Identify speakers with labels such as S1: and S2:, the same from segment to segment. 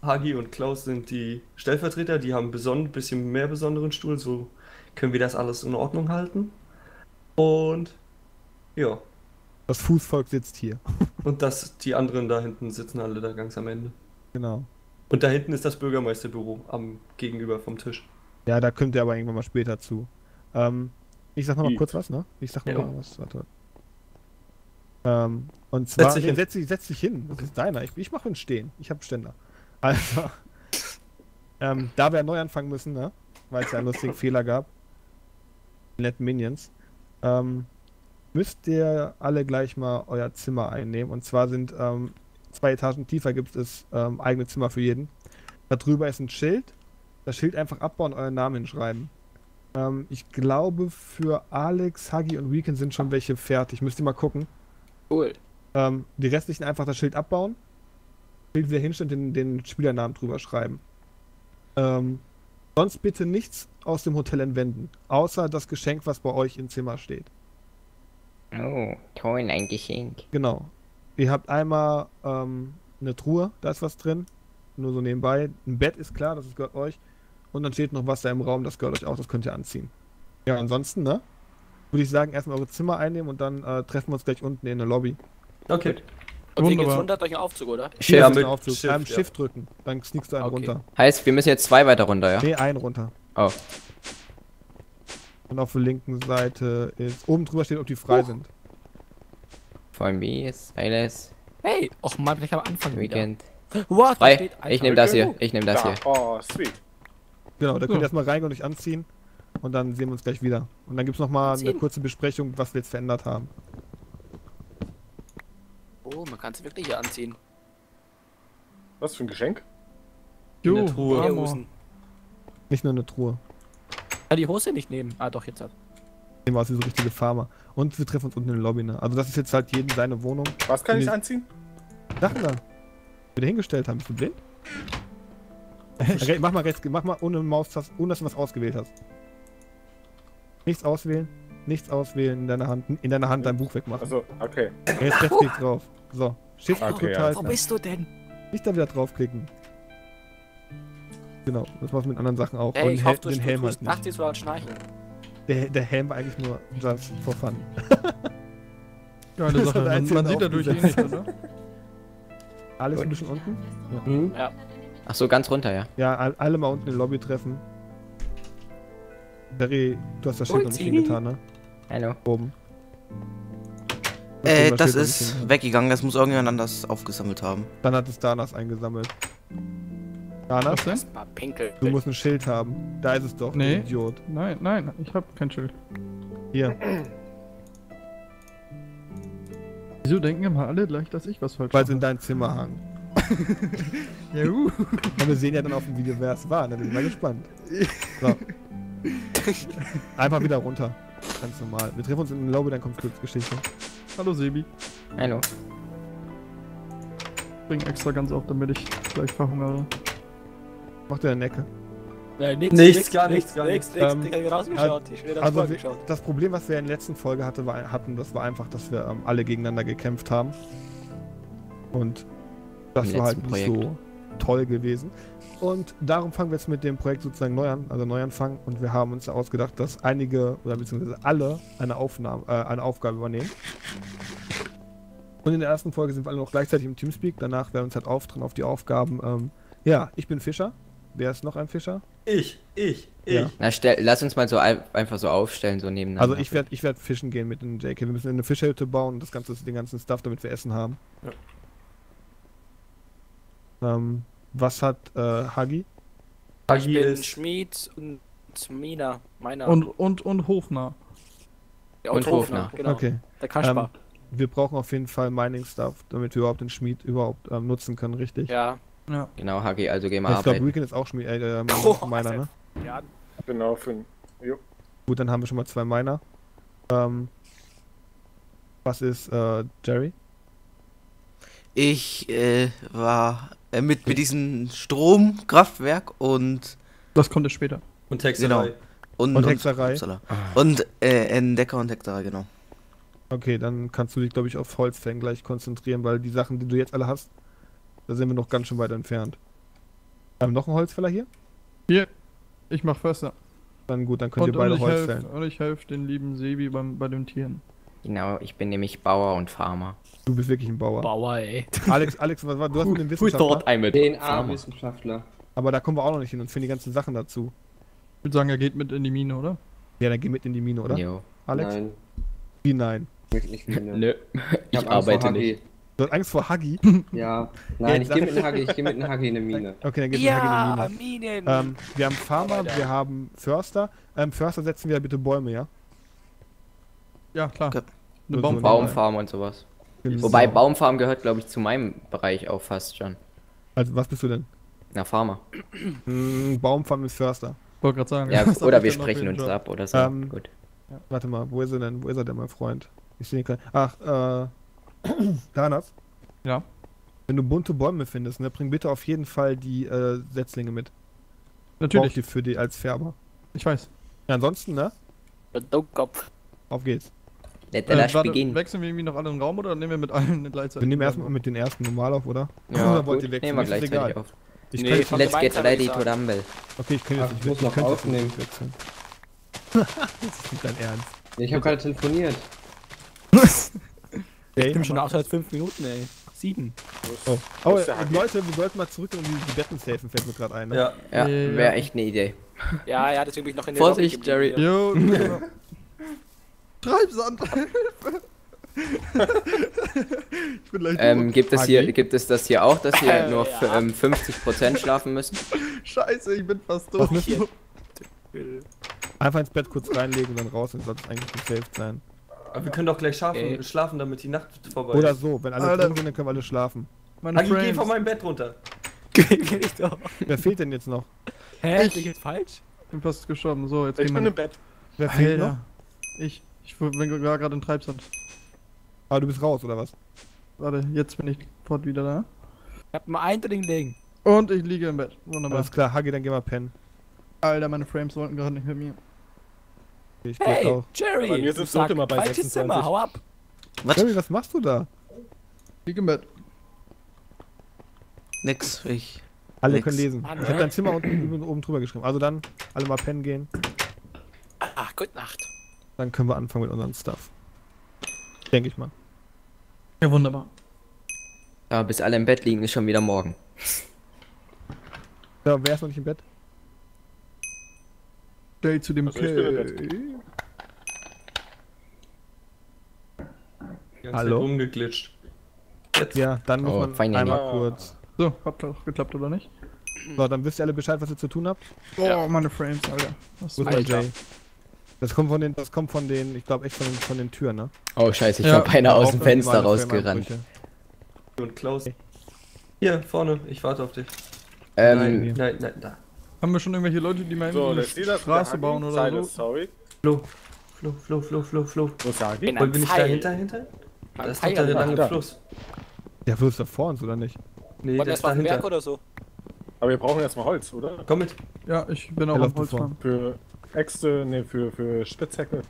S1: Hagi und Klaus sind die Stellvertreter, die haben bisschen mehr besonderen Stuhl, so können wir das alles in Ordnung halten. Und ja,
S2: Das Fußvolk sitzt hier.
S1: und die anderen da hinten sitzen alle da ganz am Ende.
S2: Genau.
S1: Und da hinten ist das Bürgermeisterbüro am gegenüber vom Tisch.
S2: Ja, da kommt ihr aber irgendwann mal später zu. Ähm, ich sag noch mal kurz
S3: Gut.
S2: was, ne? Ich sag noch
S1: Ja.
S2: mal was. Warte. Und
S1: Setz
S2: zwar,
S1: dich
S2: nee,
S1: hin.
S2: setz dich hin. Das ist deiner. Ich mache ihn stehen. Ich habe Ständer. Also, da wir einen Neuanfang müssen, ne? Weil es ja einen lustigen Fehler gab. Netten Minions. Müsst ihr alle gleich mal euer Zimmer einnehmen. Und zwar sind 2 Etagen tiefer gibt es eigene Zimmer für jeden. Da drüber ist ein Schild. Das Schild einfach abbauen und euren Namen hinschreiben. Ich glaube, für Alex, Huggy und Weekend sind schon welche fertig. Müsst ihr mal gucken.
S4: Cool.
S2: Die restlichen einfach das Schild abbauen. Schild wieder hinstellen und den Spielernamen drüber schreiben. Sonst bitte nichts aus dem Hotel entwenden. Außer das Geschenk, was bei euch im Zimmer steht.
S4: Oh, toll, ein Geschenk.
S2: Genau. Ihr habt einmal eine Truhe, da ist was drin. Nur so nebenbei. Ein Bett ist klar, das gehört euch. Und dann steht noch was da im Raum, das gehört euch auch, das könnt ihr anziehen. Ja, ansonsten, ne? Würde ich sagen, erstmal eure Zimmer einnehmen und dann treffen wir uns gleich unten in der Lobby.
S1: Okay.
S4: Und wir geht's
S5: Wunderbar.
S4: runter durch den Aufzug, oder?
S2: Hier
S1: Ja,
S2: ist
S1: mit
S2: ein Aufzug.
S1: Shift, ja.
S2: Shift drücken. Dann sneakst du einen
S4: Okay.
S2: runter.
S6: Heißt, wir müssen jetzt 2 weiter runter, ja?
S2: Nee, einen runter.
S6: Oh.
S2: Und auf der linken Seite ist. Oben drüber steht, ob die frei sind.
S6: For me ist alles
S4: Hey, och mal gleich am Anfang wieder.
S6: Weekend.
S4: What? Da
S6: Frei.
S4: steht
S6: Ich
S4: einfach-
S6: nehme das hier. Ich nehme das
S3: Da.
S6: hier.
S3: Oh, sweet.
S2: Genau, da könnt ihr
S5: So.
S2: erstmal reingehen und euch anziehen. Und dann sehen wir uns gleich wieder. Und dann gibt es nochmal eine
S4: Anziehen.
S2: kurze Besprechung, was wir jetzt verändert haben.
S4: Oh, man kann es wirklich hier anziehen.
S3: Was für ein Geschenk?
S5: Jo,
S1: In der Truhe.
S5: Armor.
S4: Hosen.
S2: Nicht nur eine Truhe.
S4: Kann die Hose nicht nehmen? Ah, doch, jetzt hat.
S2: Sehen wir aus wie so richtige Farmer. Und wir treffen uns unten in der Lobby, ne? Also das ist jetzt halt jedem seine Wohnung.
S3: Was kann ich
S2: Nee.
S3: anziehen?
S2: Sachen da. Wieder hingestellt haben. Bist du blind? Mach mal rechts, mach mal ohne Maustaste, ohne dass du was ausgewählt hast. Nichts auswählen, nichts auswählen, in deiner Hand dein Buch wegmachen.
S3: Also, okay.
S2: Jetzt Rechtsklick drauf. So, Shift
S3: Okay,
S2: gedrückt
S3: ja.
S2: halten.
S4: Wo bist du denn?
S2: Nicht da wieder draufklicken. Genau, das machst du mit anderen Sachen auch.
S4: Ey, ich hoffe, du
S2: den Helm halt
S4: tust nachts
S2: nicht.
S4: jetzt mal schnarchen.
S2: Der Helm war eigentlich nur just for fun.
S5: Geile
S2: Das
S5: Sache.
S2: hat der
S5: Man
S2: Einzige
S5: sieht dadurch eh
S2: aufgesetzt.
S5: nicht, oder?
S2: Alles
S6: Gut.
S2: ein bisschen unten?
S1: Mhm.
S4: Ja.
S6: Ach so, ganz runter, ja.
S2: Ja, alle mal unten in der Lobby treffen. Barry, du hast das Schild noch nicht
S4: Ulti.
S2: hingetan, ne?
S6: Hallo.
S2: Oben. Du hast
S7: Das
S2: das Schild noch nicht
S7: ist
S2: hingetan.
S7: weggegangen, das muss irgendjemand anders aufgesammelt haben.
S2: Dann hat es Danas eingesammelt.
S5: Was
S2: Danas,
S5: denn?
S4: Mal Pinkel.
S2: du musst ein Schild haben. Da ist es doch,
S5: Nee.
S2: du Idiot.
S5: Nein, nein, ich hab kein Schild.
S2: Hier.
S5: Wieso denken immer alle gleich, dass ich was falsch
S2: Weil sie in dein Zimmer hangen.
S5: Ja,
S2: Und wir sehen ja dann auf dem Video, wer es war. Da bin ich mal gespannt. So. Einfach wieder runter. Ganz normal. Wir treffen uns in der Lobby, dann kommt Kurzgeschichte.
S5: Hallo Sebi.
S6: Hallo.
S5: Bring extra ganz auf, damit ich gleich verhungere.
S2: Macht er eine Necke.
S1: Nichts, gar nichts, gar
S4: nichts.
S2: nichts.
S4: Ich hab rausgeschaut. Ich will das
S2: Also
S4: vorgeschaut.
S2: das Problem, was wir in der letzten Folge hatten, das war einfach, dass wir alle gegeneinander gekämpft haben. Und das
S6: Im
S2: war halt
S6: letzten
S2: nicht so toll gewesen. Und darum fangen wir jetzt mit dem Projekt sozusagen neu an, also Neuanfang. Und wir haben uns ausgedacht, dass einige oder beziehungsweise alle eine Aufgabe übernehmen. Und in der ersten Folge sind wir alle noch gleichzeitig im Teamspeak. Danach werden wir uns halt aufteilen auf die Aufgaben. Ja, ich bin Fischer. Wer ist noch ein Fischer?
S1: Ich.
S2: Ja.
S6: Na, lass uns mal so einfach so aufstellen, so nebeneinander.
S2: Also ich werd fischen gehen mit dem JK. Wir müssen eine Fischhütte bauen und den ganzen Stuff, damit wir Essen haben. Was hat Hagi?
S4: Ich
S1: Hagi
S4: bin
S1: ist.
S4: Schmied und Mina. Meiner.
S5: Und Hofnarr.
S4: ja,
S6: und Hofner.
S4: Genau.
S2: Okay.
S4: Der Kaspar.
S2: Wir brauchen auf jeden Fall Mining-Stuff, damit wir überhaupt den Schmied nutzen können, richtig?
S4: Ja.
S5: Ja.
S6: Genau, Hagi, also geh mal
S2: Ich glaube,
S6: arbeiten.
S2: Weekend ist auch Schmied, Miner, ne?
S4: Ja.
S3: Genau, für ein. Jo.
S2: Gut, dann haben wir schon mal 2 Miner. Was ist Jerry?
S7: Ich war mit diesem Stromkraftwerk und
S5: Das kommt erst später.
S1: Und Texterei.
S7: Genau.
S2: Und Hexerei?
S7: upsala. Und Entdecker und Hexerei, genau.
S2: Okay, dann kannst du dich, glaube ich, auf Holzfällen gleich konzentrieren, weil die Sachen, die du jetzt alle hast, da sind wir noch ganz schön weit entfernt. Noch ein Holzfäller hier?
S5: Hier, ich mach Förster.
S2: Dann gut, dann könnt ihr beide Holz fällen.
S5: Und ich helfe den lieben Sebi bei den Tieren.
S6: Genau, ich bin nämlich Bauer und Farmer.
S2: Du bist wirklich ein Bauer.
S4: Bauer, ey.
S2: Alex, was war, du hast mit dem
S6: Who
S2: Wissenschaftler,
S6: thought I'm a farmer?
S8: DNA-Wissenschaftler.
S2: aber da kommen wir auch noch nicht hin und finden die ganzen Sachen dazu.
S5: Ich würde sagen, er geht mit in die Mine, oder?
S2: Ja, dann geh mit in die Mine, oder?
S6: Jo.
S2: Alex?
S8: Nein,
S2: Wie nein?
S8: wirklich nicht.
S6: Nö, ich
S8: hab Angst
S6: arbeite
S8: vor
S6: nicht.
S8: Huggy.
S2: Du hast Angst vor Huggy?
S8: Ja, nein,
S2: Jetzt
S8: ich gehe mit einem Huggy, ich gehe mit einem Huggy in eine Mine.
S2: Okay, dann geht ja,
S4: Ja,
S2: Huggy in die
S4: Minen.
S2: Mine. Wir haben Farmer,
S4: Alter.
S2: wir haben Förster. Förster setzen wir bitte Bäume, ja?
S5: Ja, klar.
S7: Okay.
S5: Eine
S2: So,
S5: Baumfarm.
S6: Baumfarm und sowas.
S2: Genau.
S6: Wobei Baumfarm gehört, glaube ich, zu meinem Bereich auch fast schon.
S2: Also, was bist du denn?
S6: Na, Farmer.
S2: Baumfarm ist Förster.
S5: Wollte gerade sagen.
S6: Ja,
S5: was hab
S6: oder
S5: ich
S6: wir
S5: denn noch
S6: sprechen
S5: für
S6: uns
S5: einen Job?
S6: ab oder so. Gut.
S2: Warte mal, wo ist er denn? Wo ist er denn, mein Freund? Ich sehe ihn gerade. Ach, Danas?
S5: Ja.
S2: Wenn du bunte Bäume findest, ne, bring bitte auf jeden Fall die Setzlinge mit.
S5: Natürlich,
S2: Brauch die für die als Färber.
S5: ich weiß.
S2: Ja, ansonsten, ne?
S4: Dummkopf.
S2: Auf geht's.
S6: Let us
S5: Warte,
S6: begin.
S5: wechseln wir irgendwie noch alle einen Raum oder nehmen wir mit allen eine Gleitzeit?
S2: Wir nehmen erstmal mit den ersten normal auf, oder?
S6: Ja,
S2: Oder wollt
S6: gut,
S2: ihr wechseln?
S6: nehmen wir
S2: Mir ist es
S6: gleichzeitig
S2: egal.
S6: auf.
S2: Ich
S4: Nee,
S2: kann jetzt
S4: von
S2: nicht,
S6: Let's get
S4: gemeinsam, würd
S6: ready
S4: ich
S6: to
S4: sagen.
S6: rumble.
S2: okay, ich kann jetzt
S8: Ach,
S2: nicht
S8: ich muss
S2: wechseln.
S8: noch
S2: Ich könnte jetzt
S8: aufnehmen.
S2: nicht wechseln. Das ist nicht dein Ernst.
S8: Ich habe gerade telefoniert.
S2: Okay,
S4: Ich bin schon auch seit 5 Minuten, ey. 7.
S2: Oh,
S3: Wo ist der Huggy?
S2: Leute, wir sollten mal zurück und die Betten safen, fällt mir gerade ein. Ne?
S1: Ja,
S6: Ja,
S5: Ja.
S6: wäre echt eine Idee.
S4: Ja, ja, deswegen bin ich noch in der
S6: Vorsicht,
S4: Lobby geblieben
S6: Jerry.
S4: hier.
S5: Jo, Treibsand! Ich bin gleich tot.
S6: Gibt es das hier auch, dass wir nur
S4: Ja.
S6: 50% schlafen müssen?
S5: Scheiße, ich bin fast
S2: Was
S5: tot.
S2: müssen
S4: Will.
S2: Einfach ins Bett kurz reinlegen und dann raus, dann sollte es eigentlich gesaved sein.
S1: aber wir können doch gleich
S4: Okay.
S1: schlafen, damit die Nacht vorbei
S2: Oder
S1: ist.
S2: so, wenn alle
S5: Alter.
S2: drin sind, dann können wir alle schlafen.
S5: Meine
S1: Hagi, geh
S5: Frames.
S1: von meinem Bett runter.
S4: Geh ich doch.
S2: Wer fehlt denn jetzt noch?
S4: Hä?
S5: Ich.
S4: Bin ich jetzt falsch?
S5: Ich bin fast gestorben. So, jetzt
S3: Ich
S5: gehen
S3: bin
S5: wir.
S3: im Bett.
S2: Wer fehlt noch?
S5: Alter. Ich bin gerade in Treibsand.
S2: Aber du bist raus, oder was?
S5: Warte, jetzt bin ich sofort wieder da.
S4: Ich hab mal ein Ding.
S5: Und ich liege im Bett. Wunderbar.
S2: Alles klar, Hagi, dann geh mal pennen.
S5: Alter, meine Frames wollten gerade nicht mit mir.
S2: Ich geh
S4: Hey,
S2: auch.
S4: Jerry!
S3: Bei mir
S4: du
S3: sind's
S4: sag,
S3: auch immer bei
S4: falsches
S3: 26.
S4: Zimmer, hau ab!
S7: Was?
S2: Jerry, was machst du da?
S5: Liege im Bett.
S7: Nix.
S2: Alle
S7: Nix.
S2: können lesen.
S4: Mann,
S2: Ich hab dein Zimmer unten oben drüber geschrieben. Also dann, alle mal pennen gehen.
S4: Ach, gute Nacht.
S2: Dann können wir anfangen mit unserem Stuff. Denke ich mal.
S5: Ja, wunderbar.
S6: Aber bis alle im Bett liegen, ist schon wieder morgen.
S2: Ja, wer ist noch nicht im Bett?
S5: Stell zu dem
S3: Also ich bin im Bett.
S1: Die ganze
S2: Hallo?
S1: Zeit rumgeglitscht. Jetzt.
S2: Ja, dann muss
S6: Oh,
S2: man
S6: fein,
S2: einmal
S3: ja.
S2: kurz.
S5: So, hat auch geklappt oder nicht?
S2: So, dann wisst ihr alle Bescheid, was ihr zu tun habt.
S5: Oh,
S4: Ja.
S5: meine Frames, Alter. Was
S2: Wo ist mein
S4: Alter.
S2: Jay? Das kommt von den, ich glaube echt von den Türen, ne?
S6: Oh scheiße, ich
S5: Ja,
S6: hab einer aus dem
S2: Braucht man
S6: Fenster
S2: normale
S6: rausgerannt.
S2: Frame-Einbrüche.
S1: Und Klaus. Hier, vorne, ich warte auf dich.
S6: Ähm,
S1: Nein, da.
S5: Haben wir schon irgendwelche Leute, die meinen,
S3: So,
S5: eine
S3: lässt ihr das
S5: Straße bauen oder
S3: Zeile,
S5: so?
S3: sorry.
S1: Flo.
S3: Wo ist der Huggy?
S4: Bin
S1: Wollen
S4: ein
S1: wir nicht
S4: Pfeil.
S1: dahinter? Da ist doch
S4: Pfeil,
S1: der
S4: Alter.
S1: lange
S3: Da.
S1: Fluss.
S2: Der Fluss da vor uns, oder nicht?
S1: Nee,
S4: Wollen wir
S1: der ist
S4: erst mal auf den Berg
S1: dahinter.
S4: oder so?
S3: Aber wir brauchen erstmal Holz, oder?
S1: Komm mit.
S5: Ja, ich bin auch
S2: Ja,
S5: am
S2: lass du vor.
S5: Holzfahren.
S3: Für Äxte, ne, für Spitzhacke.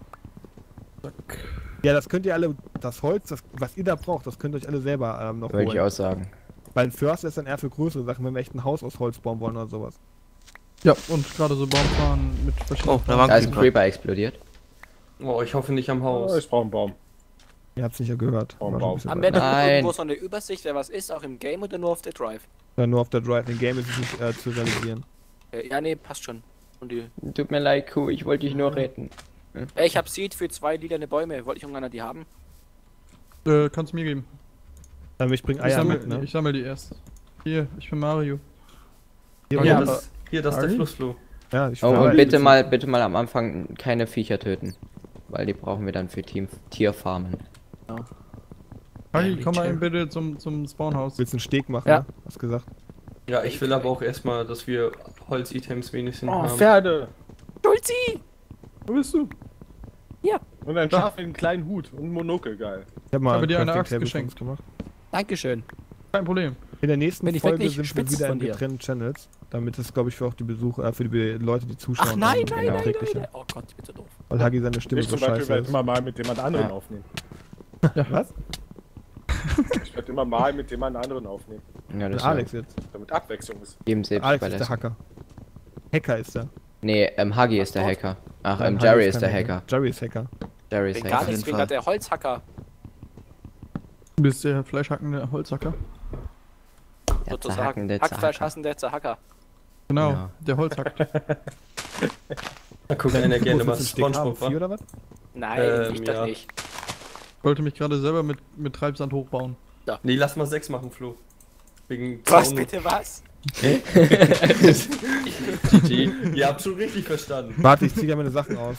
S2: Ja, das könnt ihr alle, das Holz, was ihr da braucht, das könnt ihr euch alle selber noch
S6: würde ich
S2: holen.
S6: auch sagen.
S2: Weil ein Förster ist dann eher für größere Sachen, wenn wir echt ein Haus aus Holz bauen wollen oder sowas.
S5: Ja, und gerade so Baumfahren mit verschiedenen.
S7: Oh, da war
S6: Da ist ein
S7: ein
S6: Creeper explodiert.
S1: Oh, ich hoffe nicht am
S3: Oh,
S1: Haus.
S3: ich brauche einen Baum.
S2: Ihr habt's nicht ja gehört.
S3: Baum,
S2: War schon
S3: Baum.
S2: ein bisschen
S4: Haben
S2: weit.
S4: wir da
S6: Nein.
S4: irgendwo so eine Übersicht, wer was ist, auch im Game oder nur auf der Drive?
S2: Ja, nur auf der Drive. In Game ist es nicht zu realisieren.
S4: Ja, nee, passt schon. Und die.
S6: Tut mir leid, Kuh, ich wollte dich nur retten.
S4: Ich hab Seed für 2 lilane Bäume. Wollte ich irgendeiner die haben?
S5: Kannst mir geben.
S2: Dann ich bring
S5: Ich
S2: Eier
S5: sammel,
S2: mit, ne?
S5: ich sammel die erst. Hier, ich bin Mario.
S2: Hier,
S1: Hier,
S2: aber-
S1: das ist der
S5: Sorry?
S1: Flussflo.
S2: ja, ich
S6: Oh,
S2: fahr-
S6: und bitte mal am Anfang keine Viecher töten. Weil die brauchen wir dann für Tierfarmen.
S5: Hi, komm mal
S4: Chill.
S5: eben bitte zum Spawnhaus.
S2: Willst du einen Steg machen,
S4: Ja.
S2: ne? Hast gesagt.
S1: Ja, ich will aber auch erstmal, dass wir Holz-Items wenigstens
S3: Oh,
S1: haben.
S3: Pferde!
S4: Schulzi!
S5: Wo bist du?
S3: Und ein Schaf mit einem kleinen Hut und ein Monokel, geil.
S2: Ich hab mal
S5: habe dir eine
S2: Crafting
S5: Axt
S2: Table
S5: geschenkt.
S2: für uns gemacht.
S4: Dankeschön.
S5: Kein Problem.
S2: In der nächsten
S4: Bin ich
S2: Folge
S4: wirklich
S2: sind wir
S4: spitz
S2: wieder in
S4: von dir.
S2: getrennten Channels. Damit es, glaube ich, für auch die Besucher, für die Leute, die zuschauen.
S4: Ach nein,
S2: dann
S4: nein, nein,
S2: erträglicher.
S4: nein. Oh Gott, ich bin so doof.
S2: Weil Hagi seine Stimme
S3: Ich
S2: so
S3: zum Beispiel
S2: scheiße
S3: werde
S2: ist.
S3: immer mal mit jemand anderem
S6: Ja.
S3: aufnehmen.
S2: Was?
S3: Ich Ich werde immer mal mit jemand anderen aufnehmen,
S6: Ja, das
S2: Alex jetzt.
S3: damit Abwechslung ist.
S6: Jedem selbst
S2: Alex ist der
S6: überlassen.
S2: Hacker. Hacker ist er.
S6: Nee, Huggy ist der Hacker. Ach,
S2: Nein,
S6: Jerry
S2: Huggy
S6: ist der
S2: kein
S6: Hacker.
S2: Jerry ist Hacker.
S6: Jerry
S4: Ich
S6: ist
S4: bin gar
S6: Hacker.
S4: nichts, ich bin gerade der Holzhacker.
S5: Du bist der fleischhackende Holzhacker.
S6: Der
S4: Sozusagen.
S6: zerhackende
S4: Hackfleisch
S6: Zerhacker.
S4: hassende Zerhacker.
S5: Genau,
S6: Ja.
S5: der Holz hackt.
S1: Da guckt einer gerne mal
S2: Wo willst du den Steak haben?
S1: Spongebob,
S2: 4
S1: wa?
S2: oder was?
S4: Nein, ich
S1: ja.
S4: doch nicht.
S5: Ich wollte mich gerade selber mit Treibsand hochbauen.
S1: Nee, lass mal 6 machen, Flo. Wegen
S4: Was
S1: Zaun-
S4: bitte was?
S1: GG. Ihr habt schon richtig verstanden.
S2: Warte, ich zieh dir meine Sachen aus.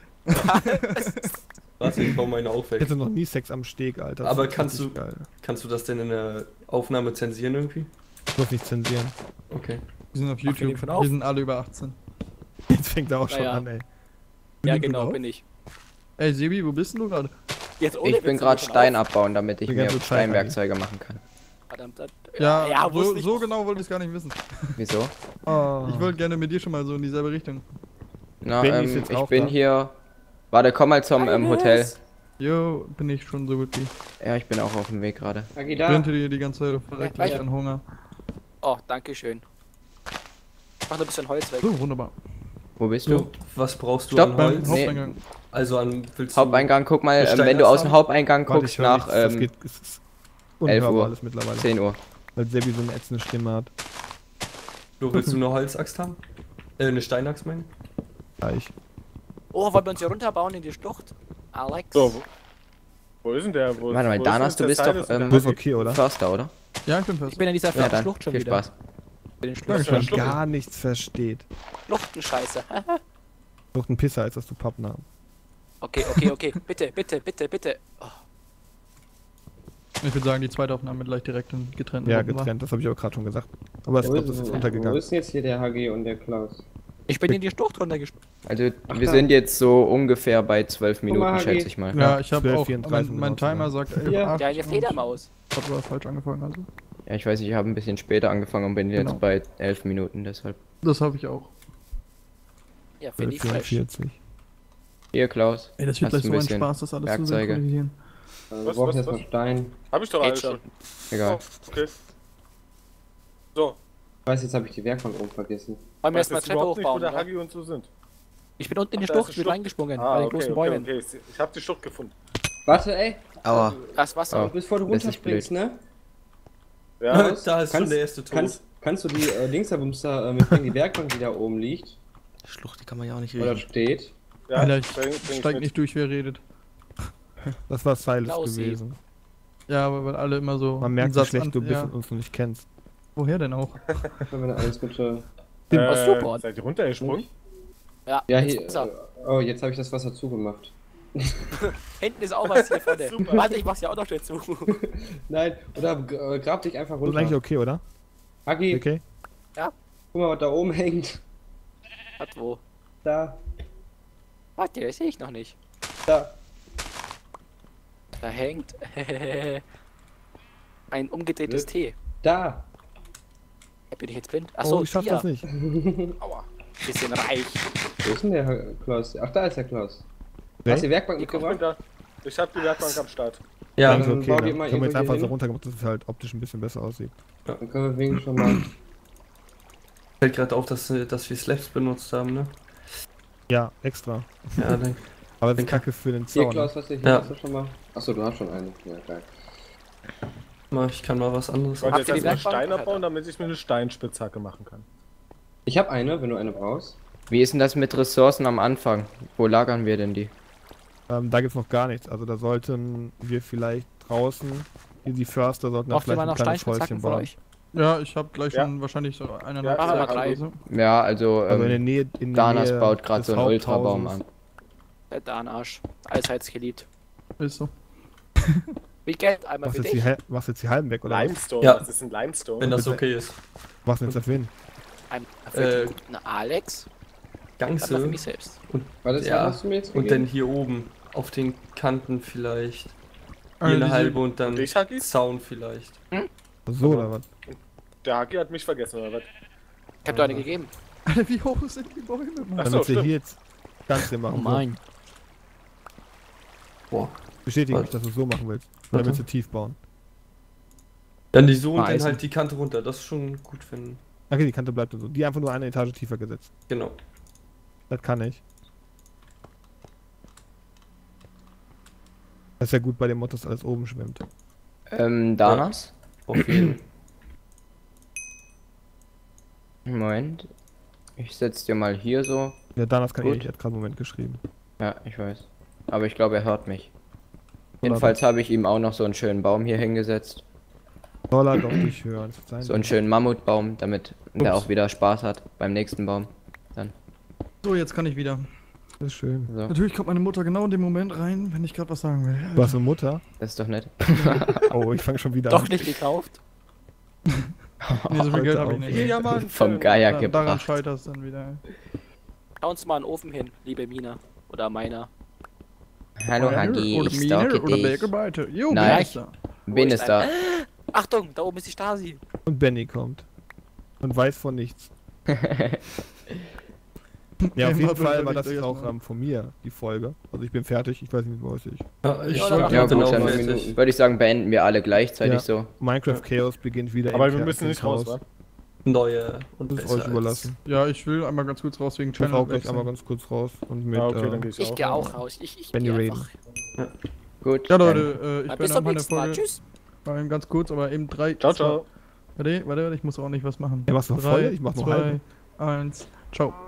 S1: Warte, ich baue meine auch
S2: Ich
S1: weg.
S2: hätte noch nie Sex am Steg, Alter. Das
S1: Aber
S2: ist
S1: kannst
S2: richtig
S1: du-
S2: Geil.
S1: Kannst du das denn in der Aufnahme zensieren irgendwie?
S2: Ich muss nicht zensieren.
S1: Okay.
S5: Wir sind auf
S4: Mach den
S5: YouTube.
S4: von auf.
S5: Wir sind alle über 18.
S2: Jetzt fängt er auch schon
S4: Naja.
S2: an, ey.
S4: Ja,
S2: Nimmst du
S4: genau,
S2: auf?
S4: bin ich.
S5: Ey, Sebi, wo bist denn du gerade?
S4: Jetzt ohne
S6: Ich bin
S4: Witz,
S6: gerade
S4: schon
S6: Stein
S4: auf.
S6: abbauen, damit ich
S2: Die
S6: mir
S2: ganze Zeit,
S6: Steinwerkzeuge machen kann.
S4: Verdammt,
S5: Ja,
S4: wusste ich
S5: so
S4: doch.
S5: genau wollte ich es gar nicht wissen.
S6: Wieso?
S2: Oh.
S5: Ich wollte gerne mit dir schon mal so in dieselbe Richtung.
S6: Na,
S2: Benny ist jetzt
S6: ich
S2: auch
S6: bin
S2: da.
S6: hier. Warte, komm mal zum Hotel.
S5: Jo, bin ich schon so gut wie.
S6: Ja, ich bin auch auf dem Weg gerade.
S8: Hagi da.
S5: Sprinte dir die ganze Zeit auf verreckt
S4: Ja,
S5: gleich an Hunger.
S4: Oh, danke schön. Mach noch ein bisschen Holz weg.
S5: So, wunderbar.
S6: Wo bist
S1: So,
S6: du?
S1: was brauchst du
S6: Stopp,
S1: an
S5: Beim
S1: Holz?
S6: Nee.
S5: Haupteingang.
S1: Also an willst du
S6: Haupteingang, guck mal,
S1: Stein
S6: wenn du
S1: erst
S6: aus dem
S1: haben?
S6: Haupteingang
S2: Warte,
S6: guckst
S2: ich hör
S6: nach
S2: nichts, das geht, es ist
S6: 11
S2: unhörbar
S6: Uhr.
S2: alles mittlerweile.
S6: 10 Uhr.
S2: Weil Sebi so eine ätzende Stimme hat.
S1: Flo, willst du eine Holzaxt haben? Eine Steinaxt meine ich?
S2: Gleich.
S4: Oh, wollen wir uns hier runterbauen in die Schlucht? Alex?
S3: So, wo ist denn der? Wo,
S6: Warte mal,
S3: wo
S6: Danas,
S3: ist
S6: du
S3: der
S6: bist
S3: Seil,
S6: doch
S3: ist denn
S2: Du
S3: der
S2: bist okay, oder?
S6: Förster, oder?
S5: Ja, ich bin
S4: Ich
S5: fest.
S4: bin in dieser
S6: Ja, dann
S4: Schlucht schon
S6: viel
S4: wieder.
S6: Spaß.
S4: In den
S5: Ja,
S4: Schlucht.
S5: ich bin
S2: Man gar nichts versteht.
S4: Schluchtenscheiße.
S2: Sucht ein Pisser, als dass du Pappnamen.
S4: Okay, okay, okay. Bitte, bitte, bitte, bitte. Oh,
S5: Ich würde sagen, die zweite Aufnahme gleich direkt in getrennten
S2: Ja,
S5: Gruppen war.
S2: getrennt, das habe ich auch gerade schon gesagt. Aber ich
S8: Wo
S2: glaube, das ist
S8: wo
S2: untergegangen.
S8: ist denn jetzt hier der Hagi und der Klaus?
S4: ich bin in die Schlucht runtergesprungen.
S6: Also,
S8: Ach,
S6: wir
S8: da.
S6: sind jetzt so ungefähr bei 12
S8: mal,
S6: Minuten,
S8: Hagi.
S6: schätze ich mal.
S5: Ja, ich habe
S2: 12,
S5: auch.
S2: 34
S5: Mein Timer sagt 11,
S8: Ja.
S5: 8.
S4: Ja, eine Fledermaus.
S5: Hat aber falsch angefangen, also.
S6: Ja, ich weiß, ich habe ein bisschen später angefangen und bin jetzt
S5: Genau.
S6: bei 11 Minuten, deshalb.
S5: Das habe ich auch.
S4: Ja, finde ich fresh.
S2: 44.
S6: Hier, Klaus.
S5: Ey, das wird
S6: Hast
S5: gleich
S6: du ein
S5: so ein
S6: bisschen
S5: Spaß, das alles zu
S6: Werkzeuge?
S5: synchronisieren.
S8: Wir
S3: Was,
S8: brauchen
S3: was,
S8: jetzt
S3: was?
S8: mal Stein.
S3: Hab ich doch
S4: Geht
S3: alles
S4: schon.
S3: schon.
S6: Egal.
S3: Oh, okay. So,
S8: Ich weiß, jetzt habe ich die Werkbank oben vergessen.
S4: Wollen wir
S3: ich weiß
S4: erstmal
S3: jetzt
S4: Treppe
S3: überhaupt nicht, wo
S4: hochbauen,
S3: der
S4: oder?
S3: Hagi und so sind.
S4: Ich bin unten in die
S3: Ach, da ist
S4: Schlucht,
S3: eine
S4: bin reingesprungen,
S3: Ah,
S4: bei den
S3: okay,
S4: großen
S3: okay,
S4: Bäumen.
S3: okay. Ich hab die Schlucht gefunden.
S8: Warte, ey.
S7: Aua.
S4: Das Wasser.
S6: Oh.
S8: Bevor du
S6: Das ist
S8: runterspringst, ne?
S3: Ja,
S1: Da ist schon der erste Tod.
S8: Kannst du die Dingsabumster mitbringen, die Werkbank, die da oben liegt
S7: Schlucht, die kann man ja auch nicht
S8: oder
S7: riechen.
S8: steht?
S3: ja,
S5: Alter, ich
S3: bring
S5: steig
S3: mit.
S5: nicht durch, wer redet.
S2: Das war Silas
S4: Klausi.
S2: gewesen.
S5: Ja, aber weil alle immer so.
S2: Man
S5: einen
S2: merkt, wie
S5: Satz
S2: schlecht du bist
S5: ja.
S2: und uns noch nicht kennst.
S5: Woher denn auch?
S8: Können wir da alles bitte.
S4: Aus Support.
S3: Seid ihr runtergesprungen?
S4: Ja,
S8: Ja,
S4: ins
S8: hier.
S4: Wasser.
S8: Oh, jetzt habe ich das Wasser zugemacht.
S4: Hinten ist auch was hier vorne.
S3: Super.
S4: Warte, ich mach's ja auch noch schnell zu.
S8: Nein, oder grab dich einfach
S2: Das ist
S8: runter.
S2: eigentlich okay, oder?
S8: Hagi,
S2: Okay?
S8: guck mal, was da oben hängt.
S4: Hat wo?
S8: Da,
S4: Warte, das sehe ich noch nicht.
S8: da.
S4: Da hängt ein umgedrehtes T.
S8: Da.
S4: Bin ich jetzt blind? Achso,
S2: Oh, ich schaff das nicht.
S4: Aua. Bisschen reich.
S8: Wo ist denn der Klaus? Ach, da ist der Klaus.
S2: Wer?
S8: Hast du die Werkbank
S3: Ich bin
S8: mitgebracht?
S3: da. Ich hab die Werkbank am Start.
S1: Ja,
S2: Also
S8: dann
S2: okay,
S8: bau
S2: dann
S8: die mal
S2: können wir jetzt
S8: irgendwo
S2: einfach
S8: hier
S2: so
S8: hin.
S2: runtergemacht, dass es halt optisch ein bisschen besser aussieht.
S8: Dann können wir wegen schon mal.
S1: fällt gerade auf, dass wir Slabs benutzt haben, ne?
S2: Ja, extra.
S1: Ja, dann.
S2: Aber das ist kacke für den
S8: Hier,
S2: Zaun.
S8: Klaus, was du hier
S1: Ja.
S8: hast du schon mal? Achso, du hast schon eine. Ja, geil.
S1: Ich kann mal was anderes.
S3: Ich wollte
S4: Habt
S3: jetzt
S4: ihr die
S3: erstmal
S4: Werkbank?
S3: Stein abbauen, damit ich mir eine Steinspitzhacke machen kann.
S8: Ich habe eine, wenn du eine brauchst.
S6: Wie ist denn das mit Ressourcen am Anfang? Wo lagern wir denn die?
S2: Da gibt's noch gar nichts. Also da sollten wir vielleicht draußen, die Förster sollten da
S4: Braucht
S2: vielleicht
S4: jemand
S2: ein
S4: noch
S2: kleines
S4: Steinspitzhacken
S2: Häuschen
S4: von
S2: bauen.
S4: euch?
S5: Ja, ich habe gleich
S3: Ja.
S5: schon wahrscheinlich so eine
S3: Ja,
S4: machen wir
S5: Werkbank
S4: drei.
S5: oder so.
S6: Ja, also,
S2: Also in der Nähe, in der
S6: Danas
S2: Nähe
S6: baut gerade
S2: des
S6: so einen Ultrabaum
S2: Haupthauses.
S6: an.
S4: Der Darnarsch. Allseitsgelit.
S5: Ist so.
S4: Wie Geld einmal
S2: Machst
S4: für
S2: jetzt, die,
S4: dich.
S2: machst jetzt die halben weg, oder was?
S3: Limestone,
S1: Ja.
S3: das ist ein Limestone.
S1: Wenn das okay ist.
S2: Was denn jetzt dafür hin?
S4: Einmal für die guten Alex. Einmal für
S1: Ganze
S4: mich selbst.
S8: Warte,
S1: Ja,
S8: hast du mir jetzt
S1: und
S8: gegeben?
S1: dann hier oben auf den Kanten vielleicht. Hier
S5: Also
S1: eine
S5: diese-
S1: halbe und dann
S3: Dich, Hagi?
S1: Zaun vielleicht.
S2: So oder was?
S3: Der Hagi hat mich vergessen, oder was?
S4: Ich hab dir eine gegeben.
S5: Alter, wie hoch sind die Bäume, Mann?
S3: Ach
S2: Damit
S3: so,
S2: sie
S3: stimmt.
S2: hier jetzt ganz hier machen.
S1: Boah.
S2: Bestätige mich,
S1: Warte.
S2: dass du es so machen willst.
S1: Warte.
S2: Damit sie tief bauen.
S1: Dann die so und dann
S6: Eisen.
S1: halt die Kante runter. Das ist schon gut, wenn.
S2: Okay, die Kante bleibt so. Die einfach nur eine Etage tiefer gesetzt.
S1: Genau.
S2: Das kann ich. Das ist ja gut bei dem Motto, dass alles oben schwimmt.
S6: Danas?
S1: Auf jeden.
S6: Moment. Ich setz dir mal hier so.
S2: Ja, Danas kann ich
S6: Gut.
S2: nicht, er hat gerade einen Moment geschrieben.
S6: Ja, ich weiß. Aber ich glaube, er hört mich. Jedenfalls habe ich ihm auch noch so einen schönen Baum hier hingesetzt.
S2: Soll er doch nicht hören. Das ist sein
S6: So einen schönen Mammutbaum, damit der auch wieder Spaß hat beim nächsten Baum.
S5: So, jetzt kann ich wieder.
S2: Das ist schön.
S6: So,
S5: Natürlich kommt meine Mutter genau in dem Moment rein, wenn ich gerade was sagen will.
S2: Du hast eine Mutter?
S6: das ist doch nett.
S2: Oh, ich fange schon wieder
S4: Doch
S2: an.
S4: nicht gekauft.
S5: Nee, so viel Geld habe ich nicht.
S3: Ja, Mann.
S6: Vom Geier
S5: Daran
S6: gebracht.
S5: scheitert es dann wieder.
S4: Schau uns mal einen Ofen hin, liebe Mina. Oder meiner.
S6: Hallo Hagi, ich stalke
S5: oder
S6: dich.
S5: Bäckerbeite. Jo,
S6: Nein.
S5: wer ist da?
S6: Bin ist da.
S4: Achtung, da oben ist die Stasi.
S2: Und Benny kommt. Und weiß von nichts. Ja, auf
S5: Ey,
S2: jeden
S5: Marvin,
S2: Fall war
S5: sag
S2: das
S5: ich dir
S2: auch
S5: jetzt mal.
S2: von mir, die Folge. Also ich bin fertig, ich weiß nicht, wo es ist.
S1: Ja, ich
S4: Ja,
S1: wollte
S6: Ja
S1: auch
S6: gut,
S1: genau
S6: dann
S1: fertig.
S6: würde ich sagen, beenden wir alle gleichzeitig
S2: Ja.
S6: so.
S2: Minecraft Chaos beginnt wieder.
S3: Aber
S2: im
S3: wir
S2: Chaos-
S3: müssen nicht raus, wa?
S1: Neue und
S2: Das ist
S1: besser
S2: euch überlassen.
S5: Ja, ich will einmal ganz kurz raus wegen
S2: Ich muss
S5: Channel
S2: auch gleich einmal ganz kurz raus und mit
S3: Ja, okay, dann geh
S4: Ich gehe auch raus. Ich
S2: Benny
S4: gehe
S2: raiden.
S4: einfach.
S6: Gut.
S5: Ja
S6: dann-
S5: Leute, ich
S4: Bis
S5: bin
S4: zum
S5: auch meine
S4: nächsten Mal.
S5: Folge.
S4: Tschüss.
S5: Ganz kurz, aber eben 3.
S3: Ciao, ciao.
S5: Warte, ich muss auch nicht was machen.
S2: Ja, machst du noch
S5: 3,
S2: voll? Ich mach nur
S5: 2,
S2: halbe.
S5: 1, ciao.